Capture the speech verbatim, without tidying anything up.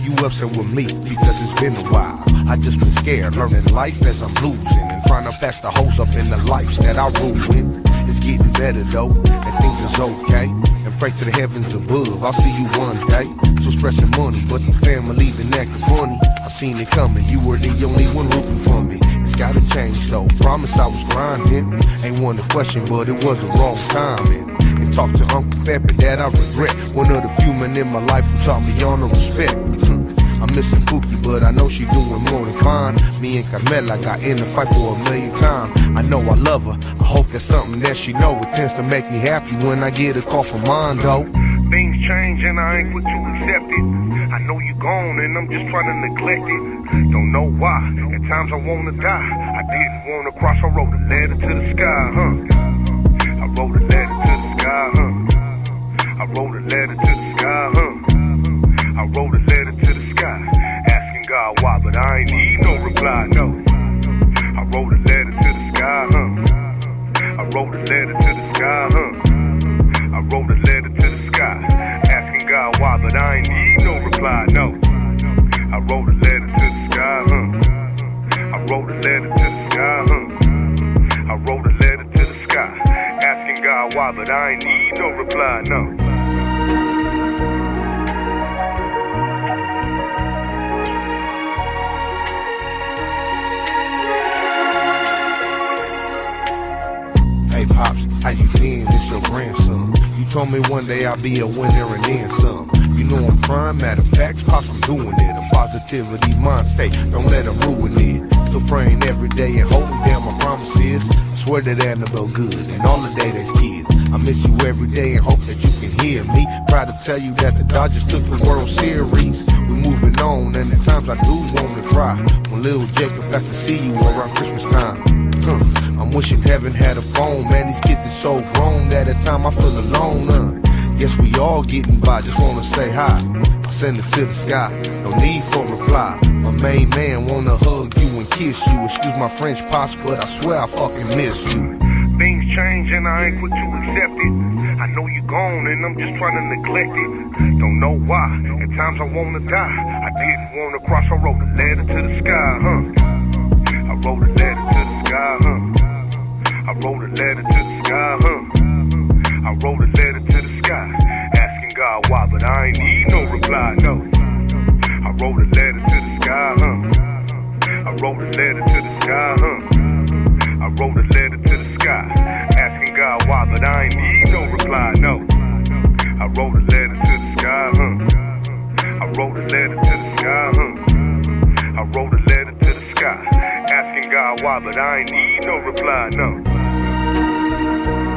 you upset with me because it's been a while. I just been scared, learning life as I'm losing, and trying to pass the hose up in the lives that I ruined. It's getting better though, and things is okay. And pray to the heavens above, I'll see you one day. So stressing money, but the family been acting funny. I seen it coming, you were the only one rooting for me. It's gotta change though, promise I was grinding. Ain't one to question, but it was the wrong timing. And talk to Uncle Peppy that I regret. One of the few men in my life who taught me honor, respect. I'm missing Pookie, but I know she doing more than fine. Me and Carmela got in the fight for a million times. I know I love her, I hope that's something that she know. It tends to make me happy when I get a call from mine though. Things change and I ain't quick to accept it. I know you gone and I'm just trying to neglect it. Don't know why, at times I wanna die. I didn't wanna cross, I wrote a letter to the sky, huh? I wrote a letter to the sky, huh? I wrote a letter to the sky, huh? I wrote a letter to the sky, asking God why, but I ain't need no reply, no. I wrote a letter to the sky, huh? I wrote a letter to the sky, huh? I wrote a letter to the sky, asking God why, but I ain't need no reply, no. I wrote a letter to the sky, huh? I wrote a letter to the sky, huh? I wrote a letter to the sky, asking God why, but I ain't need no reply, no. Hey Pops, how you been? It's your grandson. You told me one day I'll be a winner and then some. You know I'm prime, matter of fact, Pops, I'm doing it. A positivity mind state, don't let them ruin it. Still praying every day and holding down my promises. I swear that Annabelle good and all the day that's kids. I miss you every day and hope that you can hear me. Proud to tell you that the Dodgers took the World Series. We moving on and at times I do want to cry when little Jacob got to see you around Christmas time. Huh. I'm wishing heaven had a phone, man, these kids are so grown that at times I feel alone, huh? Guess we all getting by, just wanna say hi. I send it to the sky, no need for reply. My main man wanna hug you and kiss you. Excuse my French, Pops, but I swear I fucking miss you. Things change and I ain't quick to accept it. I know you gone and I'm just trying to neglect it. Don't know why, at times I wanna die. I didn't wanna cross, I wrote a letter to the sky, huh? I wrote a letter to the sky, huh? I wrote a letter to the sky, huh? I wrote a letter to the sky, asking God why, but I ain't need no reply, no. I wrote a letter to the sky, huh? I wrote a letter to the sky, huh? I wrote a letter to the sky, asking God why, but I ain't need no reply, no. I wrote a letter to the sky, huh? I wrote a letter to the sky, huh? I wrote a letter to the sky, asking God why, but I ain't need no reply, no.